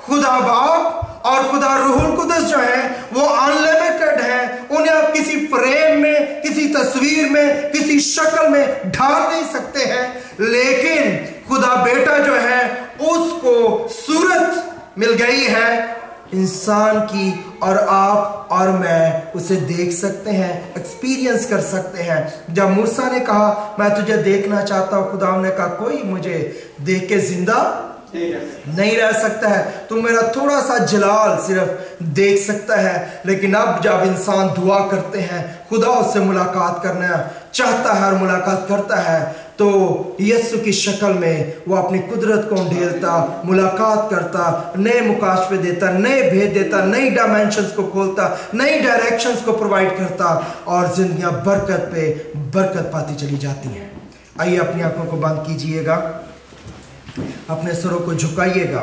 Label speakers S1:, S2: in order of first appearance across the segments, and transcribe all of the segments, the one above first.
S1: खुदा बाप और खुदा रूहुल कुदस जो है वो अनलिमिटेड है। उन्हें आप किसी फ्रेम में, किसी तस्वीर में, किसी शक्ल में ढाल नहीं सकते हैं। लेकिन खुदा बेटा जो है उसको सूरत मिल गई है इंसान की, और आप और मैं उसे देख सकते हैं, एक्सपीरियंस कर सकते हैं। जब मूसा ने कहा मैं तुझे देखना चाहता हूं, खुदा ने कहा कोई मुझे देख के जिंदा नहीं रह सकता है, तू मेरा थोड़ा सा जलाल सिर्फ देख सकता है। लेकिन अब जब इंसान दुआ करते हैं, खुदा उससे मुलाकात करना चाहता है और मुलाकात करता है, तो यीशु की शक्ल में वो अपनी कुदरत को ढेलता, मुलाकात करता, नए मुकाशफे देता, नए भेद देता, नई डायमेंशंस को खोलता, नई डायरेक्शंस को प्रोवाइड करता, और जिंदगियां बरकत पे बरकत पाती चली जाती हैं। आइए अपनी आंखों को बंद कीजिएगा, अपने सरों को झुकाइएगा।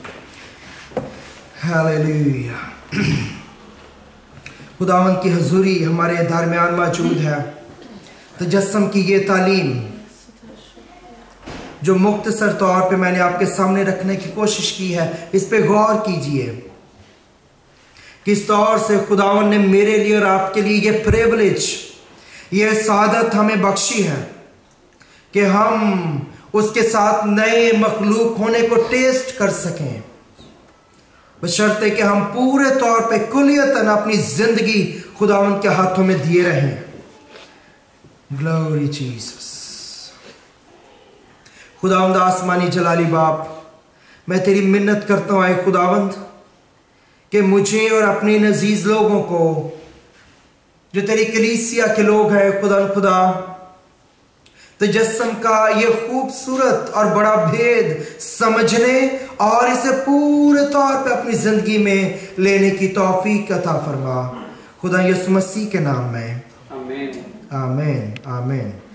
S1: हालेलुया। खुदावंद की हजूरी हमारे दरमियान मौजूद है। तजस्सुम की ये तालीम जो मुख्तसर तौर पे मैंने आपके सामने रखने की कोशिश की है, इस पे गौर कीजिए। किस तौर से खुदावंद ने मेरे लिए और आपके लिए ये प्रिविलेज, ये सादत हमें बख्शी है कि हम उसके साथ नए मखलूक होने को टेस्ट कर सकें, बशर्ते कि हम पूरे तौर पे कुलियतन अपनी जिंदगी खुदावंद के हाथों में दिए रहें। Glory Jesus. खुदावंद आसमानी जलाली बाप, मैं तेरी मिन्नत करता हूं आए खुदावंद कि मुझे और अपने नजीज लोगों को जो तेरी कलीसिया के लोग हैं, खुदा तजस्सुम का ये खूबसूरत और बड़ा भेद समझने और इसे पूरे तौर पे अपनी जिंदगी में लेने की तौफीक अता फरमा, खुदा यीशु मसीह के नाम में। आमीन आमीन आमीन।